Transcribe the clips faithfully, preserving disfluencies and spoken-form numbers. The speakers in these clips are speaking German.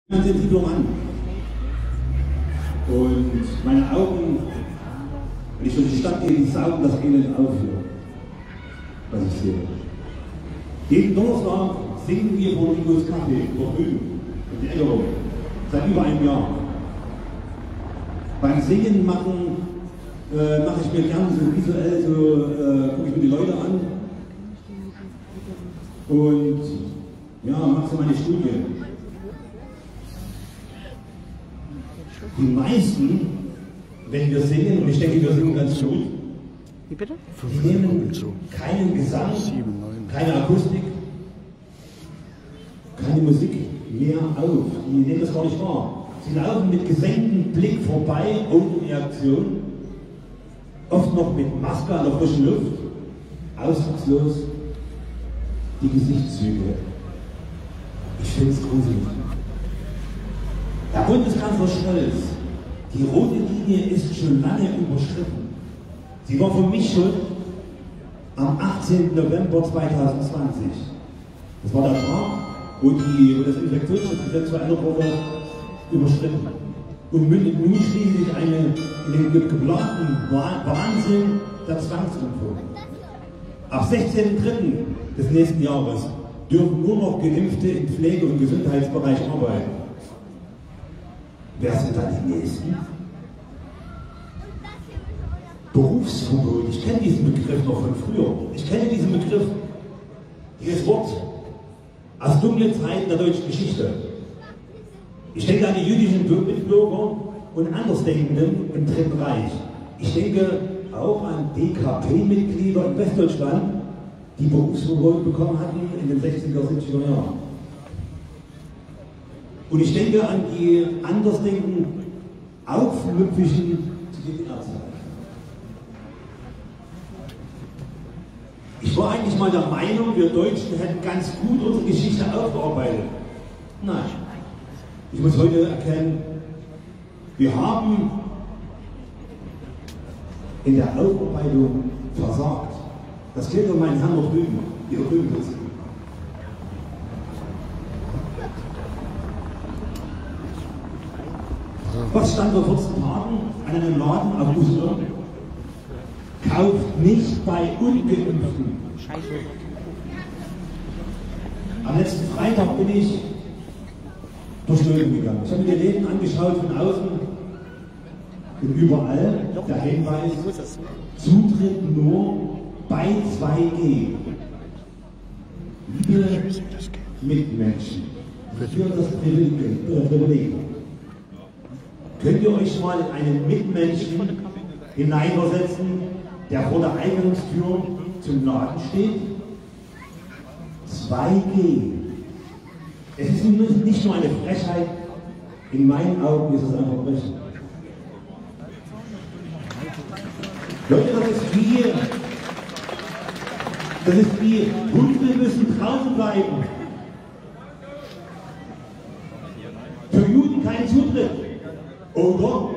Ganze Entwicklung an. Und meine Augen, wenn ich durch die Stadt gehe, saugen das Elend auf hier, was ich sehe. Jeden Donnerstag singen wir vor Rigos Kaffee, vor drüben, in der Ecke rum, seit über einem Jahr. Beim Singen machen, äh, mache ich mir gerne so visuell, so äh, gucke ich mir die Leute an und ja, mache so meine Studie. Die meisten, wenn wir singen, und ich denke, wir singen ganz gut, Wie bitte? die nehmen keinen Gesang, keine Akustik, keine Musik mehr auf. Die nehmen das gar nicht wahr. Sie laufen mit gesenktem Blick vorbei, ohne Reaktion, oft noch mit Maske an der frischen Luft, ausdruckslos die Gesichtszüge. Ich finde es gruselig. Herr Bundeskanzler Scholz, die rote Linie ist schon lange überschritten. Sie war für mich schon am achtzehnten November zweitausendzwanzig. Das war der Tag, wo, die, wo das Infektionsschutzgesetz verändert wurde, überschritten. Und mündet nun schließlich eine, in den geplanten Wahnsinn der Zwangsimpfung. Ab sechzehnten dritten des nächsten Jahres dürfen nur noch Geimpfte im Pflege- und Gesundheitsbereich arbeiten. Wer sind dann die Nächsten? Berufsverbot. Ich kenne diesen Begriff noch von früher. Ich kenne diesen Begriff, dieses Wort, aus dunklen Zeiten der deutschen Geschichte. Ich denke an die jüdischen Mitbürger und Andersdenkenden im Dritten Reich. Ich denke auch an D K P-Mitglieder in Westdeutschland, die Berufsverbot bekommen hatten in den sechziger, siebziger Jahren. Und ich denke an die andersdenken, aufmüpfigen zu D D R-Zeiten. Ich war eigentlich mal der Meinung, wir Deutschen hätten ganz gut unsere Geschichte aufgearbeitet. Nein. Ich muss heute erkennen, wir haben in der Aufarbeitung versagt. Das gilt für meinen Herrn noch drüben, die hier drüben sitzen. Was stand vor vierzehn Tagen an einem Laden auf Usedom? Kauft nicht bei Ungeimpften. Am letzten Freitag bin ich durch Löwen gegangen. Ich habe mir die Läden angeschaut von außen und überall der Hinweis, Zutritt nur bei zwei G. Liebe Mitmenschen, für das Privileg. Könnt ihr euch mal in einen Mitmenschen hineinversetzen, der vor der Eingangstür zum Laden steht? zwei G. Es ist nicht nur eine Frechheit, in meinen Augen ist es ein Verbrechen. Leute, das ist wie, das ist wie, Hunde müssen draußen bleiben. Für Juden kein Zutritt. Oder?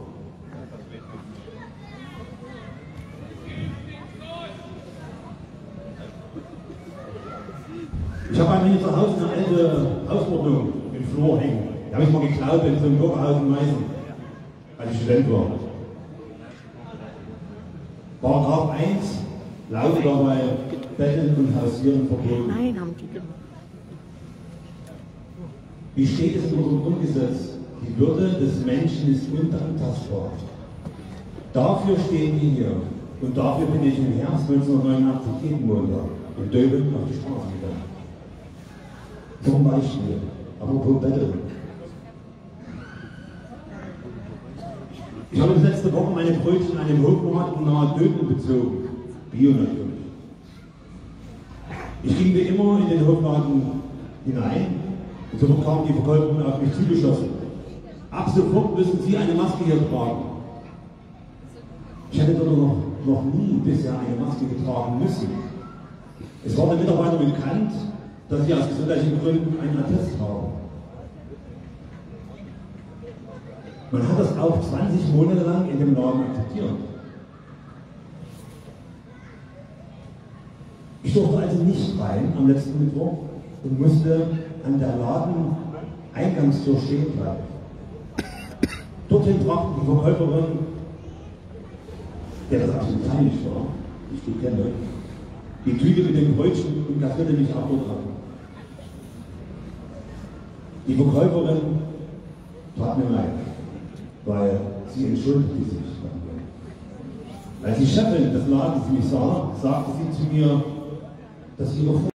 Ich habe bei mir zu Hause eine alte Hausordnung im Flur hängen. Die habe ich mal geklaut in so einem Bürgerhaus in Meißen, als ich Student war. Paragraph eins lautet dabei, Betteln und Hausieren verboten. Nein, haben die gemacht. Wie steht es in unserem Grundgesetz? Die Würde des Menschen ist unantastbar. Dafür stehen wir hier. Und dafür bin ich im Herbst neunzehnhundertneunundachtzig jeden Montag in Döbeln auf die Straße gegangen. Zum Beispiel, apropos Betteln. Ich habe letzte Woche meine Brötchen an dem Hofmarkt nahe Döbeln bezogen. Bio natürlich. Ich ging wie immer in den Hofladen hinein und sofort kamen die Verkäuferin auf mich zugeschossen. Ab sofort müssen Sie eine Maske hier tragen. Ich hätte dort noch, noch nie bisher eine Maske getragen müssen. Es war den Mitarbeitern bekannt, dass sie aus gesundheitlichen Gründen einen Attest haben. Man hat das auch zwanzig Monate lang in dem Laden akzeptiert. Ich durfte also nicht rein am letzten Mittwoch und musste an der Laden Eingangstür stehen bleibt. Dorthin brachte die Verkäuferin, der das absolut peinlich war, die ich gut kenne, die Tüte mit dem Brötchen und kassierte mich ab und ab. Die Verkäuferin tat mir leid, weil sie entschuldigte sich bei mir. Als die Chefin des Ladens mich sah, sagte sie zu mir, dass ihre